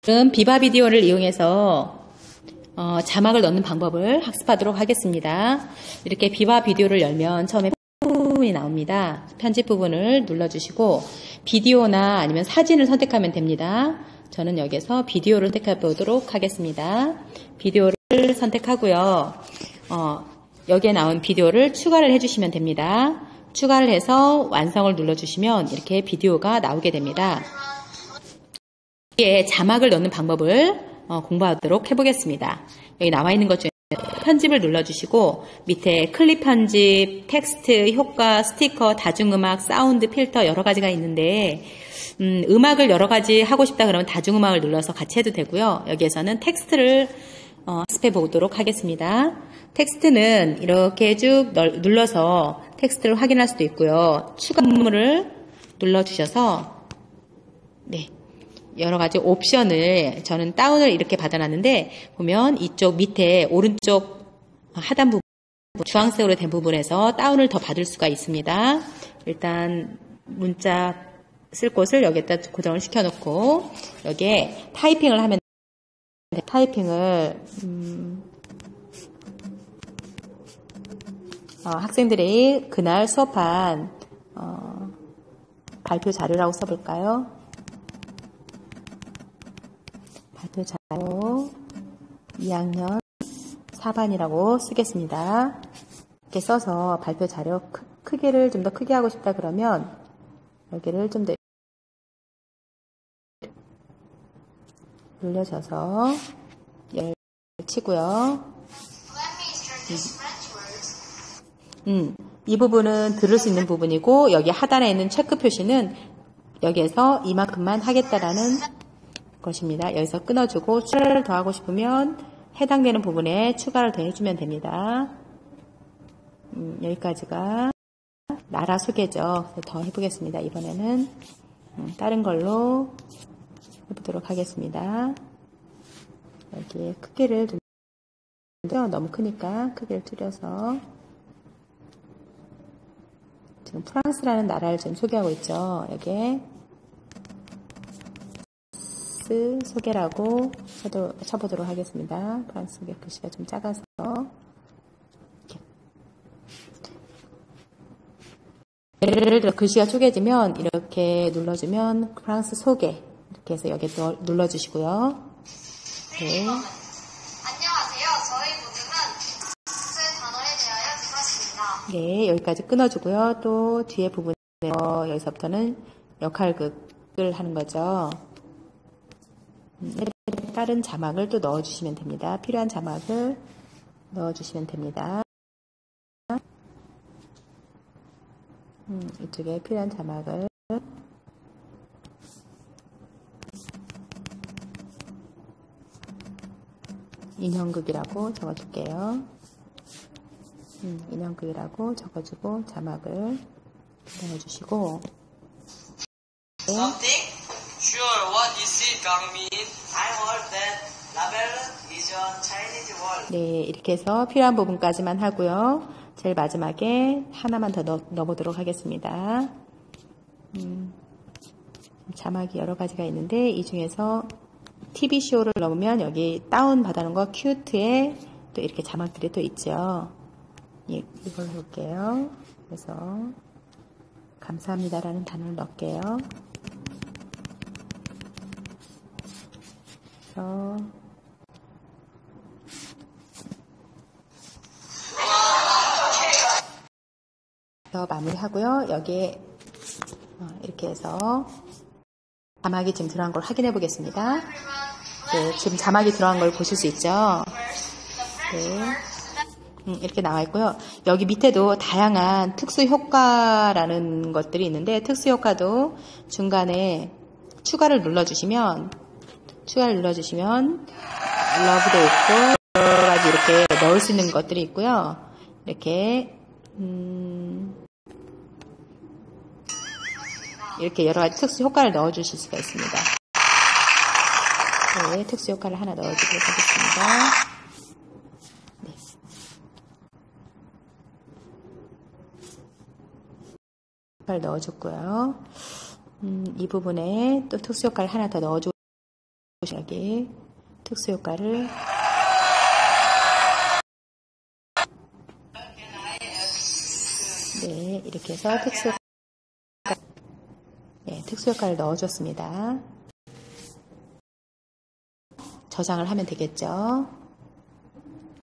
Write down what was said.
지금 비바 비디오를 이용해서 자막을 넣는 방법을 학습하도록 하겠습니다. 이렇게 비바 비디오를 열면 처음에 부분이 나옵니다. 편집 부분을 눌러주시고 비디오나 아니면 사진을 선택하면 됩니다. 저는 여기서 비디오를 선택해 보도록 하겠습니다. 비디오를 선택하고요. 여기에 나온 비디오를 추가를 해주시면 됩니다. 추가를 해서 완성을 눌러주시면 이렇게 비디오가 나오게 됩니다. 여기에 자막을 넣는 방법을 공부하도록 해보겠습니다. 여기 나와 있는 것 중에 편집을 눌러주시고 밑에 클립 편집, 텍스트, 효과, 스티커, 다중음악, 사운드, 필터 여러 가지가 있는데 음악을 여러 가지 하고 싶다 그러면 다중음악을 눌러서 같이 해도 되고요. 여기에서는 텍스트를 학습해 보도록 하겠습니다. 텍스트는 이렇게 쭉 눌러서 텍스트를 확인할 수도 있고요. 추가 문구를 눌러주셔서 여러 가지 옵션을 저는 다운을 이렇게 받아놨는데 보면 이쪽 밑에 오른쪽 하단 부분 주황색으로 된 부분에서 다운을 더 받을 수가 있습니다. 일단 문자 쓸 곳을 여기에다 고정을 시켜놓고 여기에 타이핑을 하면 타이핑을 학생들이 그날 수업한 발표 자료라고 써볼까요? 발표 자료 2학년 4반이라고 쓰겠습니다. 이렇게 써서 발표 자료 크기를 좀 더 크게 하고 싶다 그러면 여기를 좀 더 눌려줘서 치고요. 이 부분은 들을 수 있는 부분이고 여기 하단에 있는 체크 표시는 여기에서 이만큼만 하겠다라는 것입니다. 여기서 끊어주고 추가를 더 하고 싶으면 해당되는 부분에 추가를 더 해주면 됩니다. 여기까지가 나라 소개죠. 더 해보겠습니다. 이번에는 다른 걸로 해보도록 하겠습니다. 여기에 크기를 좀 너무 크니까 크기를 줄여서 지금 프랑스라는 나라를 지금 소개하고 있죠. 여기에 소개라고 쳐보도록 하겠습니다. 프랑스 소개 글씨가 좀 작아서 예를 들어 글씨가 쪼개지면 이렇게 눌러주면 프랑스 소개 이렇게 해서 여기에 또 눌러주시고요. 네. 안녕하세요. 저희 모두는 프랑스 단어에 대하여 들었습니다. 네, 여기까지 끊어주고요. 또 뒤에 부분에 여기서부터는 역할극을 하는 거죠. 다른 자막을 또 넣어주시면 됩니다. 필요한 자막을 넣어주시면 됩니다. 이쪽에 필요한 자막을 인형극이라고 적어줄게요. 인형극이라고 적어주고 자막을 넣어주시고 Something? Sure, what is it, 강민? I heard that 라벨은 is a Chinese word. 네, 이렇게 해서 필요한 부분까지만 하고요. 제일 마지막에 하나만 더 넣어보도록 하겠습니다. 자막이 여러 가지가 있는데 이 중에서 TV쇼를 넣으면 여기 다운 받아놓은 거 큐트에 또 이렇게 자막들이 또 있죠. 이걸 넣을게요. 그래서 감사합니다라는 단어를 넣을게요. 그래서 마무리하고요. 여기에 이렇게 해서 자막이 지금 들어간 걸 확인해 보겠습니다. 네, 지금 자막이 들어간 걸 보실 수 있죠. 네, 이렇게 나와 있고요. 여기 밑에도 다양한 특수 효과라는 것들이 있는데 특수 효과도 중간에 추가를 눌러주시면 러브도 있고 여러 가지 이렇게 넣을 수 있는 것들이 있고요. 이렇게 여러 가지 특수 효과를 넣어주실 수가 있습니다. 네, 특수 효과를 하나 넣어주도록 하겠습니다. 네. 효과를 넣어줬고요. 이 부분에 또 특수 효과를 하나 더 넣어주고 여기 특수효과를 네, 이렇게 해서 특수효과를 넣어줬습니다. 저장을 하면 되겠죠.